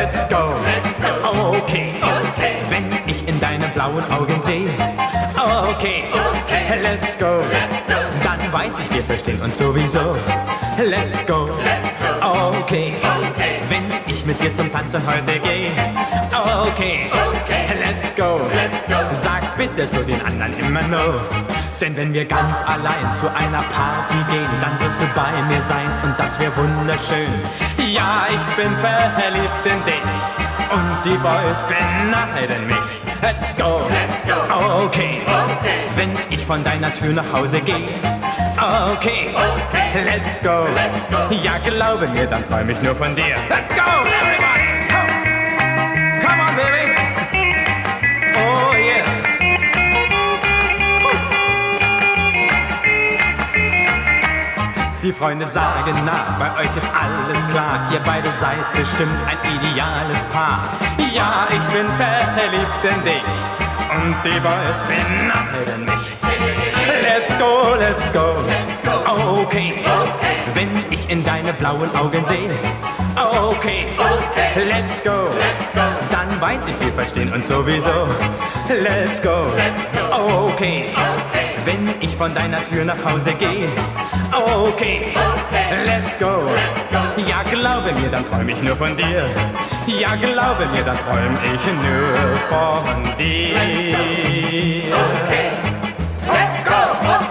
let's go. Okay, wenn ich in deine blauen Augen sehe. Okay, let's go. Dann weiß ich, wir verstehen uns sowieso. Let's go. Okay, wenn ich mit dir zum Tanzen heute gehe. Okay, let's go. Sag bitte zu den anderen immer no. Denn wenn wir ganz allein zu einer Party gehen, dann wirst du bei mir sein und das wäre wunderschön. Ja, ich bin verliebt in dich und die Boys beneiden mich. Let's go, okay, wenn ich von deiner Tür nach Hause gehe. Okay, let's go, ja glaube mir, dann träum ich nur von dir. Let's go, everybody, come on baby, oh yes. Die Freunde sagen, na, bei euch ist alles klar. Ihr beide seid bestimmt ein ideales Paar. Ja, ich bin verliebt in dich und die Boys beneiden mich. Let's go, okay, wenn ich in deine blauen Augen sehe. Okay, let's go, dann weiß ich, wir verstehen uns sowieso. Let's go, okay, wenn ich von deiner Tür nach Hause gehe. Okay, let's go. Ja, glaube mir, dann träum ich nur von dir. Ja, glaube mir, dann träum ich nur von dir. Okay, let's go.